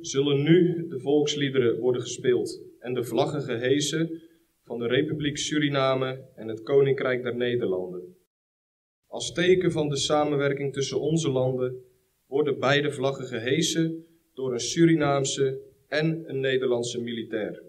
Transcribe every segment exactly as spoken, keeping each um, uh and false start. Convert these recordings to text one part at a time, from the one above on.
zullen nu de volksliederen worden gespeeld en de vlaggen gehesen van de Republiek Suriname en het Koninkrijk der Nederlanden. Als teken van de samenwerking tussen onze landen worden beide vlaggen gehesen door een Surinaamse en een Nederlandse militair.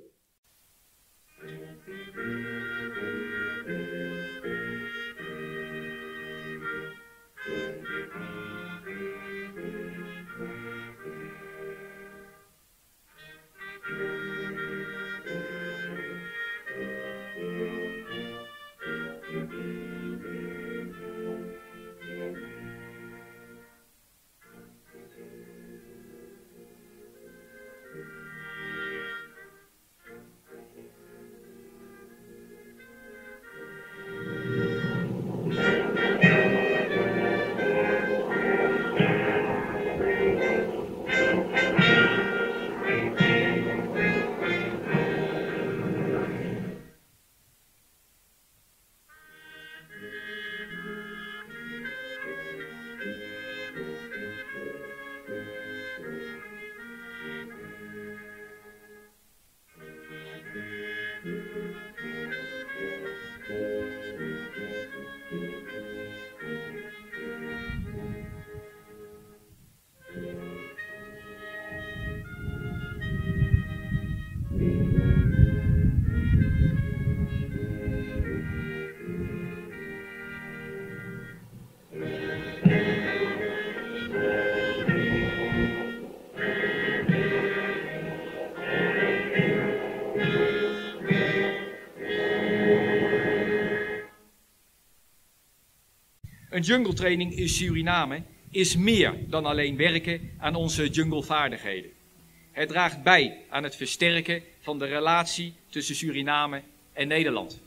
Een jungletraining in Suriname is meer dan alleen werken aan onze junglevaardigheden. Het draagt bij aan het versterken van de relatie tussen Suriname en Nederland.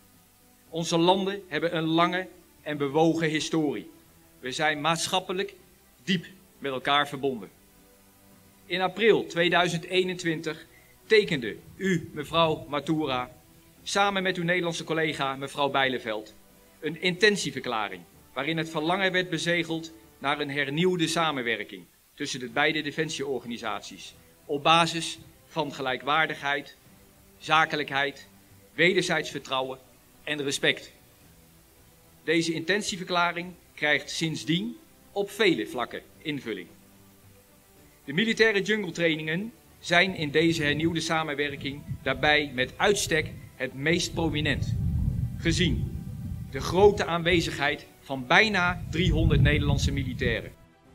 Onze landen hebben een lange en bewogen historie. We zijn maatschappelijk diep met elkaar verbonden. In april tweeduizend eenentwintig tekende u, mevrouw Matura, samen met uw Nederlandse collega mevrouw Bijleveld, een intentieverklaring waarin het verlangen werd bezegeld naar een hernieuwde samenwerking tussen de beide defensieorganisaties op basis van gelijkwaardigheid, zakelijkheid, wederzijds vertrouwen en respect. Deze intentieverklaring krijgt sindsdien op vele vlakken invulling. De militaire jungletrainingen zijn in deze hernieuwde samenwerking daarbij met uitstek het meest prominent, gezien de grote aanwezigheid van bijna driehonderd Nederlandse militairen.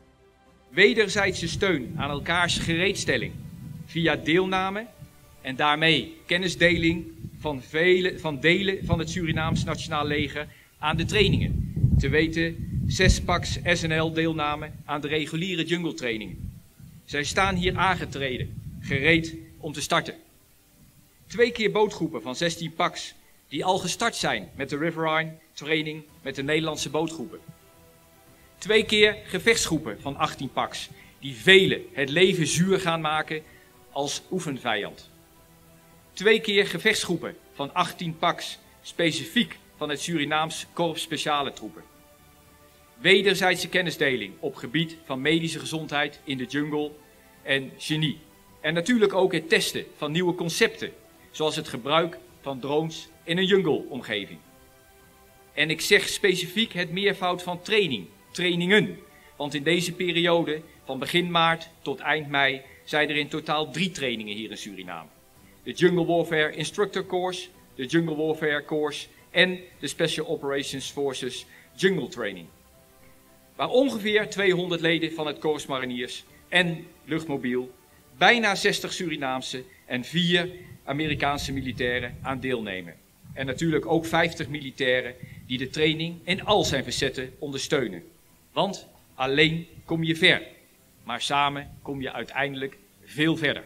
Wederzijdse steun aan elkaars gereedstelling via deelname en daarmee kennisdeling van, vele, van delen van het Surinaams Nationaal Leger aan de trainingen. Te weten zes paks S N L deelname aan de reguliere jungletrainingen. Zij staan hier aangetreden, gereed om te starten. Twee keer bootgroepen van zestien paks die al gestart zijn met de Riverine training met de Nederlandse bootgroepen. Twee keer gevechtsgroepen van achttien paks die velen het leven zuur gaan maken als oefenvijand. Twee keer gevechtsgroepen van achttien paks specifiek van het Surinaams Korps Speciale Troepen. Wederzijdse kennisdeling op gebied van medische gezondheid in de jungle en genie. En natuurlijk ook het testen van nieuwe concepten, zoals het gebruik van drones in een jungle-omgeving. En ik zeg specifiek het meervoud van training, trainingen, want in deze periode van begin maart tot eind mei zijn er in totaal drie trainingen hier in Suriname. De Jungle Warfare Instructor Course, de Jungle Warfare Course en de Special Operations Forces Jungle Training. Waar ongeveer tweehonderd leden van het Korps Mariniers en luchtmobiel, bijna zestig Surinaamse en vier Amerikaanse militairen aan deelnemen. En natuurlijk ook vijftig militairen die de training in al zijn facetten ondersteunen. Want alleen kom je ver, maar samen kom je uiteindelijk veel verder.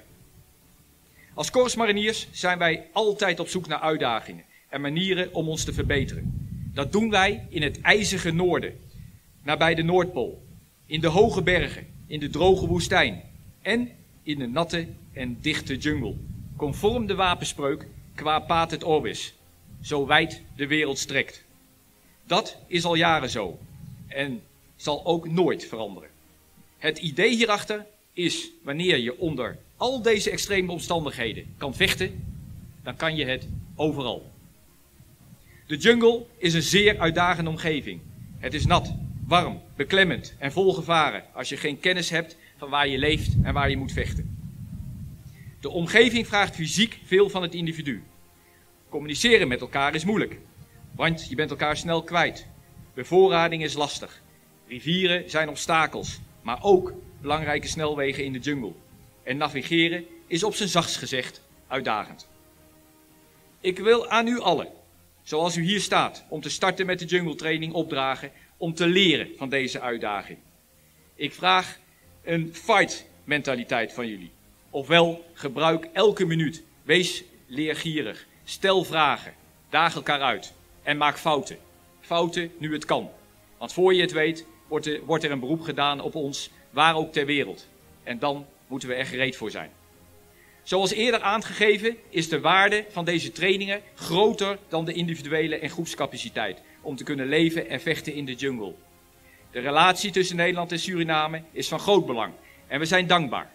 Als Korps Mariniers zijn wij altijd op zoek naar uitdagingen en manieren om ons te verbeteren. Dat doen wij in het ijzige noorden, nabij de Noordpool, in de hoge bergen, in de droge woestijn en in de natte en dichte jungle. Conform de wapenspreuk qua patet orbis, zo wijd de wereld strekt. Dat is al jaren zo en zal ook nooit veranderen. Het idee hierachter is, wanneer je onder al deze extreme omstandigheden kan vechten, dan kan je het overal. De jungle is een zeer uitdagende omgeving. Het is nat, warm, beklemmend en vol gevaren als je geen kennis hebt van waar je leeft en waar je moet vechten. De omgeving vraagt fysiek veel van het individu. Communiceren met elkaar is moeilijk, want je bent elkaar snel kwijt. Bevoorrading is lastig. Rivieren zijn obstakels, maar ook belangrijke snelwegen in de jungle. En navigeren is op zijn zachtst gezegd uitdagend. Ik wil aan u allen, zoals u hier staat, om te starten met de jungle training opdragen om te leren van deze uitdaging. Ik vraag een fight mentaliteit van jullie. Ofwel, gebruik elke minuut. Wees leergierig. Stel vragen. Daag elkaar uit. En maak fouten. Fouten nu het kan. Want voor je het weet, wordt er, wordt er een beroep gedaan op ons, waar ook ter wereld. En dan moeten we er gereed voor zijn. Zoals eerder aangegeven is de waarde van deze trainingen groter dan de individuele en groepscapaciteit om te kunnen leven en vechten in de jungle. De relatie tussen Nederland en Suriname is van groot belang en we zijn dankbaar.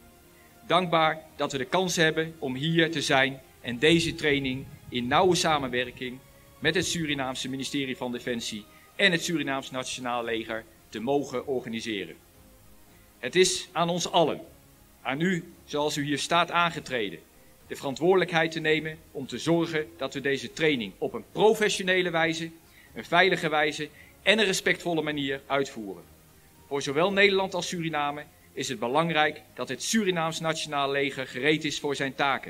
Dankbaar dat we de kans hebben om hier te zijn en deze training in nauwe samenwerking met het Surinaamse ministerie van Defensie en het Surinaams Nationaal Leger te mogen organiseren. Het is aan ons allen, aan u zoals u hier staat aangetreden, de verantwoordelijkheid te nemen om te zorgen dat we deze training op een professionele wijze, een veilige wijze en een respectvolle manier uitvoeren. Voor zowel Nederland als Suriname is het belangrijk dat het Surinaams Nationaal Leger gereed is voor zijn taken.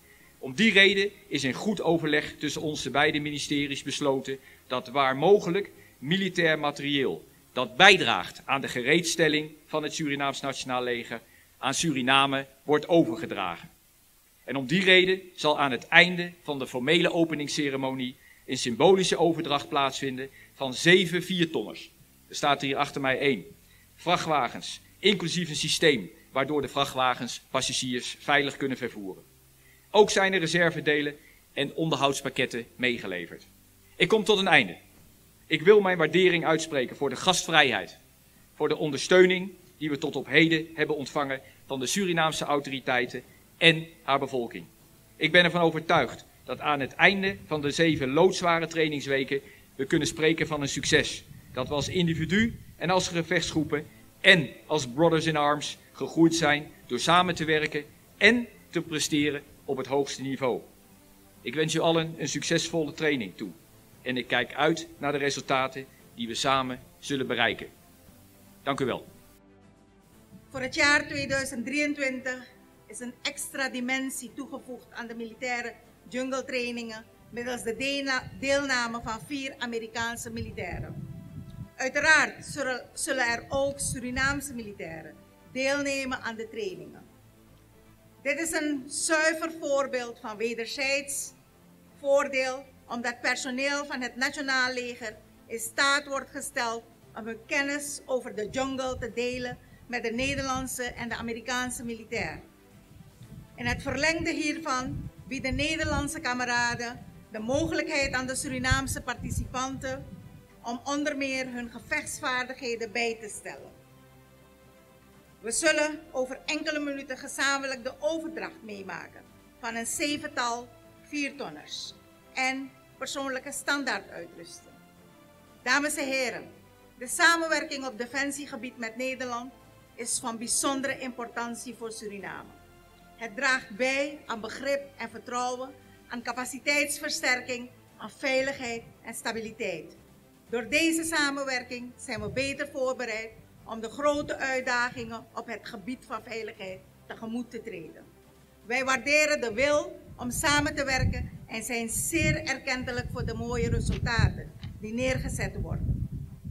Om die reden is in goed overleg tussen onze beide ministeries besloten dat waar mogelijk militair materieel dat bijdraagt aan de gereedstelling van het Surinaams Nationaal Leger aan Suriname wordt overgedragen. En om die reden zal aan het einde van de formele openingsceremonie een symbolische overdracht plaatsvinden van zeven viertonners. Er staat hier achter mij één. Vrachtwagens, inclusief een systeem waardoor de vrachtwagens passagiers veilig kunnen vervoeren. Ook zijn er reservedelen en onderhoudspakketten meegeleverd. Ik kom tot een einde. Ik wil mijn waardering uitspreken voor de gastvrijheid, voor de ondersteuning die we tot op heden hebben ontvangen van de Surinaamse autoriteiten en haar bevolking. Ik ben ervan overtuigd dat aan het einde van de zeven loodzware trainingsweken we kunnen spreken van een succes. Dat we als individu en als gevechtsgroepen en als brothers in arms gegroeid zijn door samen te werken en te presteren op het hoogste niveau. Ik wens u allen een succesvolle training toe. En ik kijk uit naar de resultaten die we samen zullen bereiken. Dank u wel. Voor het jaar tweeduizend drieëntwintig is een extra dimensie toegevoegd aan de militaire jungle trainingen middels de deelname van vier Amerikaanse militairen. Uiteraard zullen er ook Surinaamse militairen deelnemen aan de trainingen. Dit is een zuiver voorbeeld van wederzijds voordeel, omdat personeel van het Nationaal Leger in staat wordt gesteld om hun kennis over de jungle te delen met de Nederlandse en de Amerikaanse militair. In het verlengde hiervan bieden Nederlandse kameraden de mogelijkheid aan de Surinaamse participanten om onder meer hun gevechtsvaardigheden bij te stellen. We zullen over enkele minuten gezamenlijk de overdracht meemaken van een zevental viertonners en persoonlijke standaarduitrusting. Dames en heren, de samenwerking op defensiegebied met Nederland is van bijzondere importantie voor Suriname. Het draagt bij aan begrip en vertrouwen, aan capaciteitsversterking, aan veiligheid en stabiliteit. Door deze samenwerking zijn we beter voorbereid om de grote uitdagingen op het gebied van veiligheid tegemoet te treden. Wij waarderen de wil om samen te werken en zijn zeer erkentelijk voor de mooie resultaten die neergezet worden.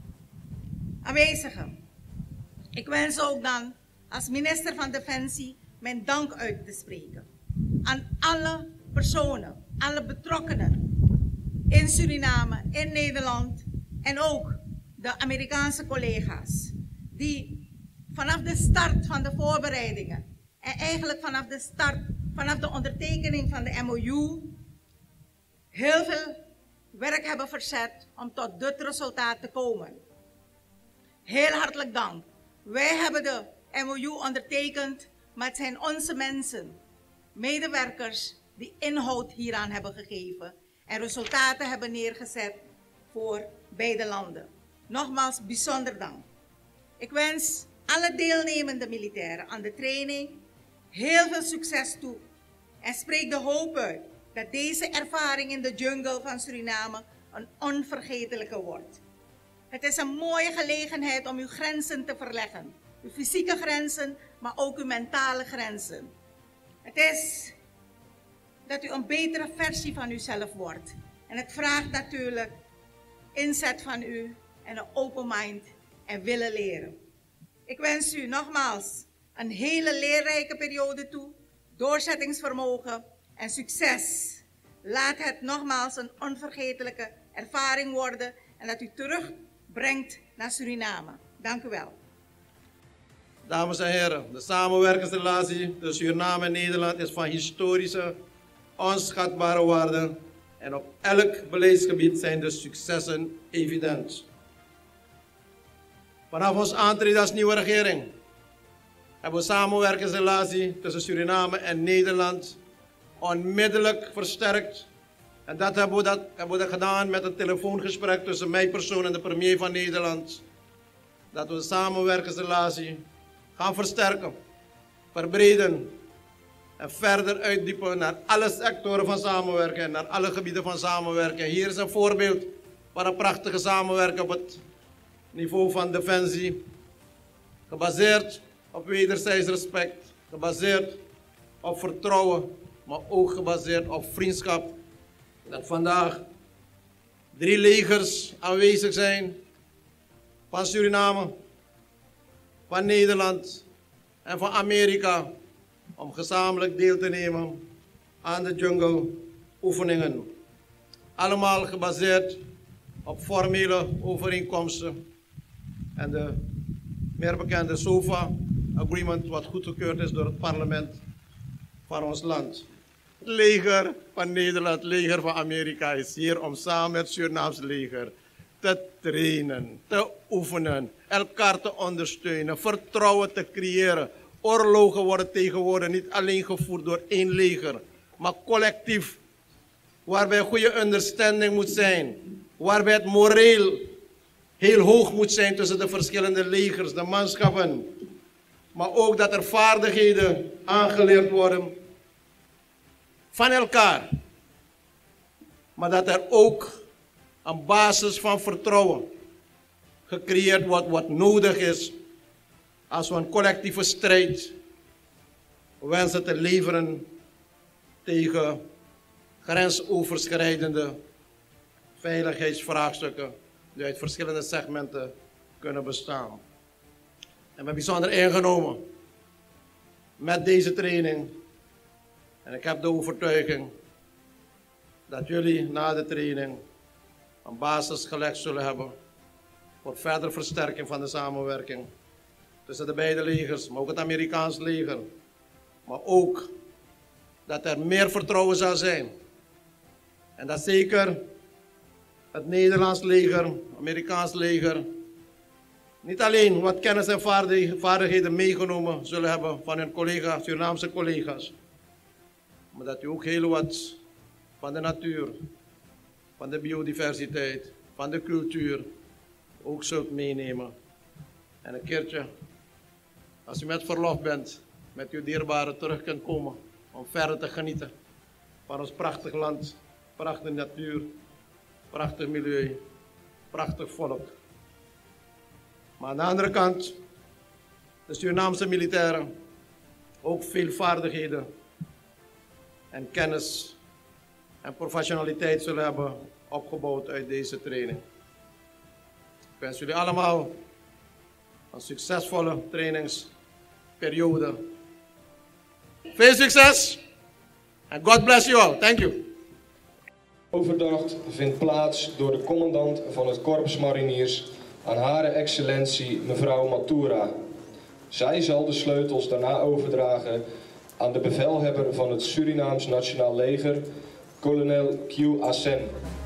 Aanwezigen, ik wens ook dan als minister van Defensie mijn dank uit te spreken aan alle personen, alle betrokkenen in Suriname, in Nederland en ook de Amerikaanse collega's die vanaf de start van de voorbereidingen en eigenlijk vanaf de start, vanaf de ondertekening van de M O U heel veel werk hebben verzet om tot dit resultaat te komen. Heel hartelijk dank. Wij hebben de M O U ondertekend, maar maar het zijn onze mensen, medewerkers, die inhoud hieraan hebben gegeven en resultaten hebben neergezet voor beide landen. Nogmaals, bijzonder dank. Ik wens alle deelnemende militairen aan de training heel veel succes toe en spreek de hoop uit dat deze ervaring in de jungle van Suriname een onvergetelijke wordt. Het is een mooie gelegenheid om uw grenzen te verleggen, uw fysieke grenzen, maar ook uw mentale grenzen. Het is dat u een betere versie van uzelf wordt. En het vraagt natuurlijk inzet van u en een open mind en willen leren. Ik wens u nogmaals een hele leerrijke periode toe, doorzettingsvermogen en succes. Laat het nogmaals een onvergetelijke ervaring worden en dat u terugbrengt naar Suriname. Dank u wel. Dames en heren, de samenwerkingsrelatie tussen Suriname en Nederland is van historische, onschatbare waarde en op elk beleidsgebied zijn de successen evident. Vanaf ons aantreden als nieuwe regering hebben we samenwerkingsrelatie tussen Suriname en Nederland onmiddellijk versterkt. En dat hebben we, dat, hebben we dat gedaan met een telefoongesprek tussen mij persoon en de premier van Nederland. Dat we de samenwerkingsrelatie gaan versterken, verbreden en verder uitdiepen naar alle sectoren van samenwerking en naar alle gebieden van samenwerking. Hier is een voorbeeld van een prachtige samenwerking op het niveau van defensie, gebaseerd op wederzijds respect, gebaseerd op vertrouwen, maar ook gebaseerd op vriendschap. Dat vandaag drie legers aanwezig zijn van Suriname, van Nederland en van Amerika om gezamenlijk deel te nemen aan de jungle oefeningen. Allemaal gebaseerd op formele overeenkomsten en de meer bekende SOFA agreement wat goedgekeurd is door het parlement van ons land. Het leger van Nederland, het leger van Amerika is hier om samen met het Surinaamse leger te trainen, te oefenen, elkaar te ondersteunen, vertrouwen te creëren. Oorlogen worden tegenwoordig niet alleen gevoerd door één leger, maar collectief, waarbij een goede understanding moet zijn, waarbij het moreel heel hoog moet zijn tussen de verschillende legers, de manschappen, maar ook dat er vaardigheden aangeleerd worden van elkaar, maar dat er ook een basis van vertrouwen gecreëerd wordt wat nodig is als we een collectieve strijd wensen te leveren tegen grensoverschrijdende veiligheidsvraagstukken die uit verschillende segmenten kunnen bestaan. En ben bijzonder ingenomen met deze training. En ik heb de overtuiging dat jullie na de training een basis gelegd zullen hebben voor verdere versterking van de samenwerking tussen de beide legers, maar ook het Amerikaans leger. Maar ook dat er meer vertrouwen zal zijn. En dat zeker het Nederlands leger, het Amerikaans leger, niet alleen wat kennis en vaardigheden meegenomen zullen hebben van hun collega's, Surinaamse collega's, maar dat u ook heel wat van de natuur, van de biodiversiteit, van de cultuur ook zult meenemen. En een keertje, als u met verlof bent, met uw dierbaren terug kunt komen om verder te genieten van ons prachtig land, prachtige natuur, prachtig milieu, prachtig volk. Maar aan de andere kant, de Surinaamse militairen ook veel vaardigheden en kennis en professionaliteit zullen hebben opgebouwd uit deze training. Ik wens jullie allemaal een succesvolle trainingsperiode. Veel succes en God bless you all. Thank you. Overdracht vindt plaats door de commandant van het Korps Mariniers aan Hare Excellentie mevrouw Matura. Zij zal de sleutels daarna overdragen aan de bevelhebber van het Surinaams Nationaal Leger, kolonel Q. Assen.